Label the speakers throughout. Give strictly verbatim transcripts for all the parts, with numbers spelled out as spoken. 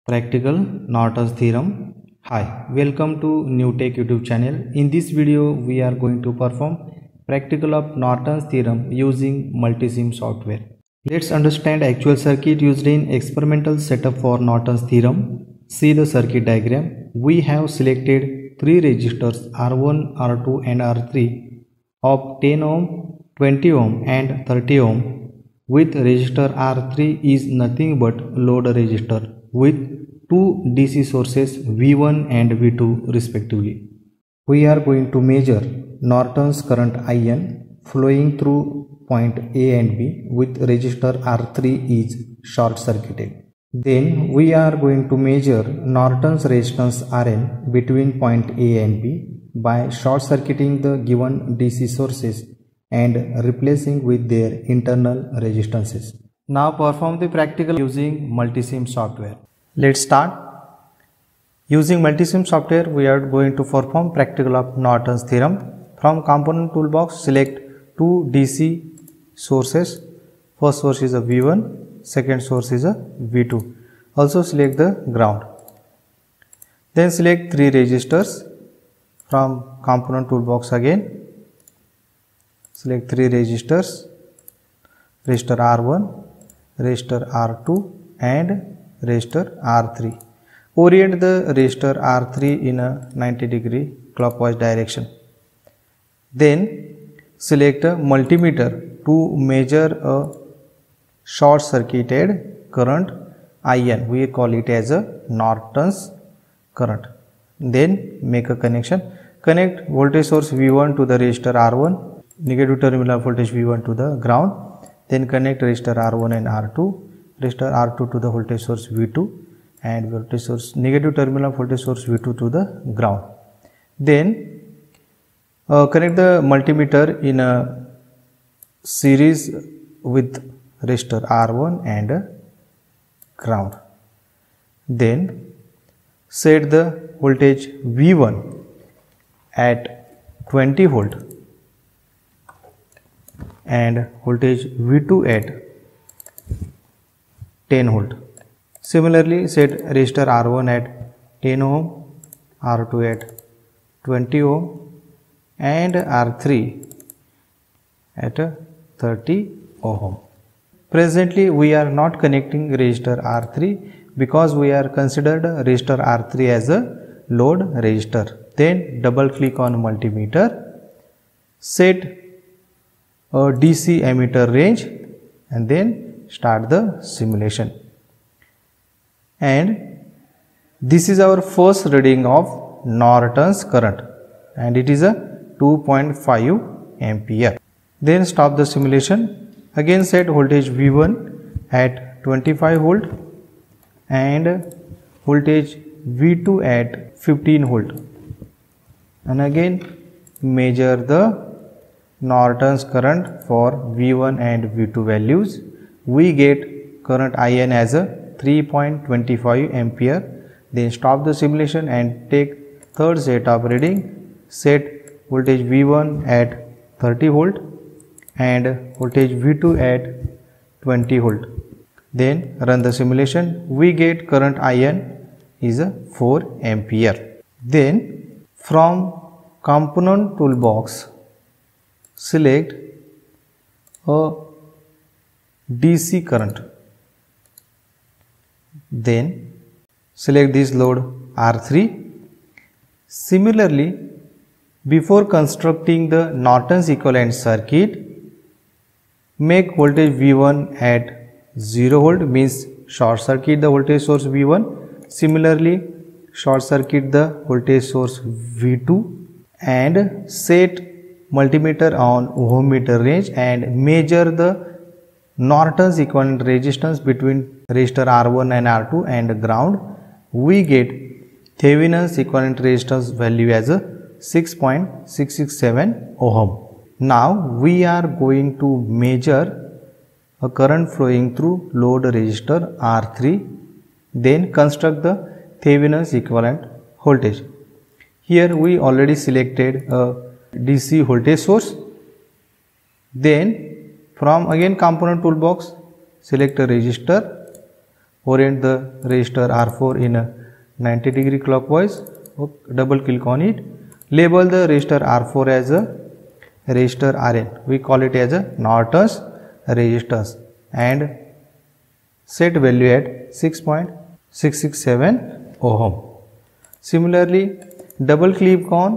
Speaker 1: Practical Norton's theorem. Hi, welcome to New Tech YouTube channel. In this video we are going to perform practical of Norton's theorem using multisim software. Let's understand actual circuit used in experimental setup for Norton's theorem. See the circuit diagram. We have selected three resistors R one, R two and R three of ten ohm, twenty ohm and thirty ohm, with resistor R three is nothing but load resistor with two D C sources V one and V two respectively. We are going to measure Norton's current I N flowing through point A and B with resistor R three is short circuited. Then we are going to measure Norton's resistance R N between point A and B by short circuiting the given D C sources and replacing with their internal resistances. Now perform the practical using multisim software. Let's start. Using multisim software we are going to perform practical of Norton's theorem. From component toolbox select two D C sources. First source is a V one, second source is a V two. Also select the ground. Then select three resistors. From component toolbox again select three resistors, resistor R one, resistor R two and resistor R three. Orient the resistor R three in a ninety degree clockwise direction. Then select a multimeter to measure a short circuited current I N. We call it as a Norton's current. Then make a connection. Connect voltage source V one to the resistor R one, negative terminal voltage V one to the ground. Then connect resistor R one and R two, resistor R two to the voltage source V two and voltage source negative terminal voltage source V two to the ground. Then uh, connect the multimeter in a series with resistor R one and ground. Then set the voltage V one at twenty volt and voltage V two at ten volt. Similarly set resistor R one at ten ohm, R two at twenty ohm and R three at thirty ohm. Presently we are not connecting resistor R three because we are considered resistor R three as a load resistor. Then double click on multimeter, set a D C emitter range and then start the simulation. And this is our first reading of Norton's current and it is a two point five ampere. Then stop the simulation. Again set voltage V one at twenty-five volt and voltage V two at fifteen volt. And again measure the Norton's current for V one and V two values. We get current I N as a three point two five ampere. Then stop the simulation and take third set of reading. Set voltage V one at thirty volt and voltage V two at twenty volt. Then run the simulation. We get current I N is a four ampere. Then from component toolbox select a D C current. Then select this load R three. Similarly, before constructing the Norton's equivalent circuit, make voltage V one at zero volt, means short circuit the voltage source V one. Similarly, short circuit the voltage source V two and set multimeter on ohm meter range and measure the Norton's equivalent resistance between resistor R one and R two and ground. We get Thevenin's equivalent resistance value as a six point six six seven ohm. Now we are going to measure a current flowing through load resistor R three. Then construct the Thevenin's equivalent voltage. Here we already selected a D C voltage source. Then from again component toolbox select a resistor, orient the resistor R four in a ninety degree clockwise. Double click on it. Label the resistor R four as a resistor R N. We call it as a Norton's resistance and set value at six point six six seven ohm. Similarly, double click on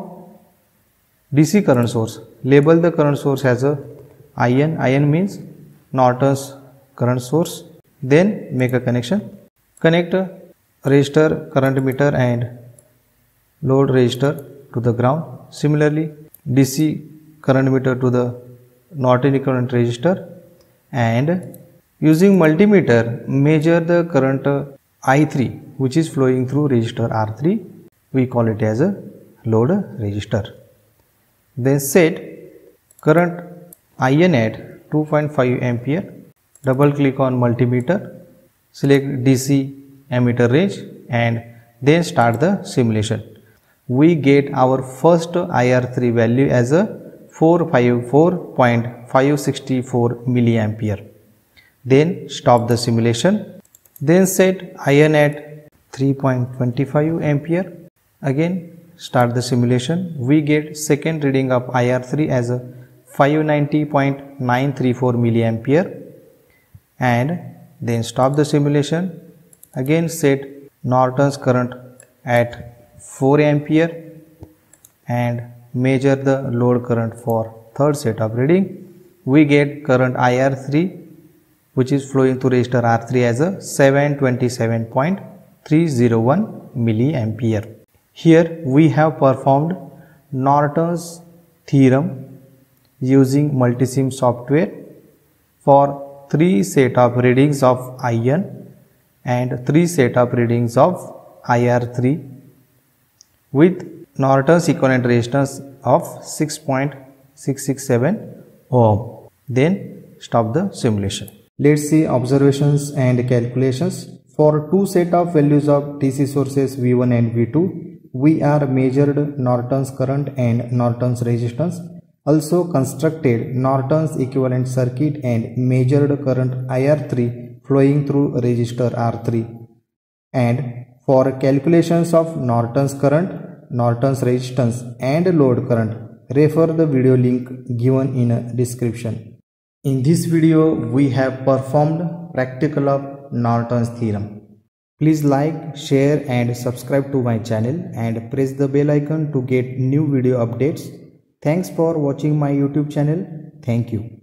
Speaker 1: D C current source. Label the current source as a I N. I N means Norton's current source. Then make a connection. Connect a resistor, current meter and load resistor to the ground. Similarly, D C current meter to the Norton equivalent resistor, and using multimeter measure the current I three which is flowing through resistor R three. We call it as a load resistor. Then set current I N at two point five ampere. Double click on multimeter, select D C ammeter range and then start the simulation. We get our first I R three value as a four hundred fifty-four point five six four milliampere. Then stop the simulation. Then set I N at three point two five ampere. Again start the simulation. We get second reading of I R three as a five hundred ninety point nine three four milliampere, and then stop the simulation. Again set Norton's current at four ampere and measure the load current for third set of reading. We get current I R three which is flowing through resistor R three as a seven hundred twenty-seven point three zero one milliampere. Here we have performed Norton's theorem using Multisim software for three set of readings of I N and three set of readings of I R three with Norton's equivalent resistance of six point six six seven ohm. Then stop the simulation. Let's see observations and calculations. For two set of values of D C sources V one and V two, we are measured Norton's current and Norton's resistance. Also constructed Norton's equivalent circuit and measured current I R three flowing through resistor R three. And for calculations of Norton's current, Norton's resistance and load current, refer the video link given in description. In this video, we have performed practical of Norton's theorem. Please like, share and subscribe to my channel and press the bell icon to get new video updates. Thanks for watching my YouTube channel. Thank you.